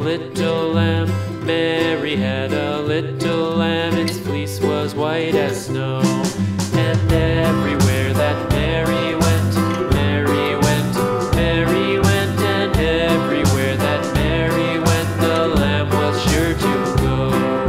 little lamb. Mary had a little lamb. Its fleece was white as snow. And everywhere that Mary went, Mary went, Mary went. And everywhere that Mary went, the lamb was sure to go.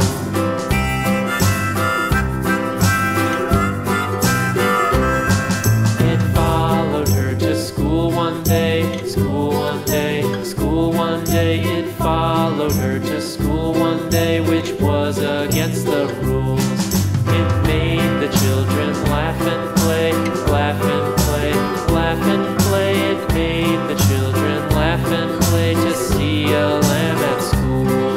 It followed her to school one day, school one day, school one day. It followed her to school one day, which was against the rules. It made the children laugh and play, laugh and play, laugh and play. It made the children laugh and play to see a lamb at school.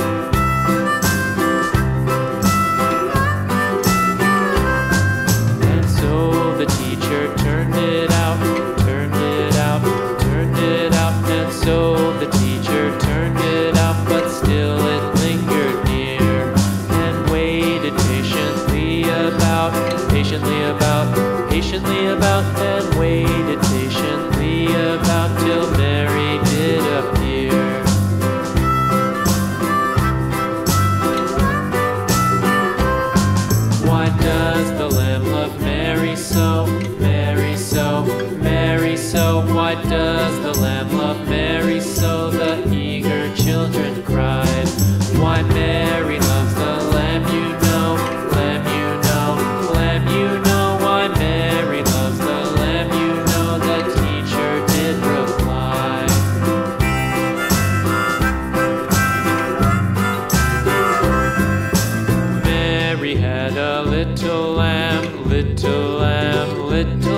And so the teacher turned it out, turned it out, turned it out. And so the teacher turned it out, but still it lingered near and waited patiently about, patiently about, patiently about, and waited patiently about till Mary did appear. Why does the lamb love Mary so, Mary so, Mary so? Why does the lamb love Mary so? The eager children cried. Why Mary loves the lamb, you know, lamb, you know, lamb, you know. Why Mary loves the lamb, you know, the teacher did reply. Mary had a little lamb, little lamb, little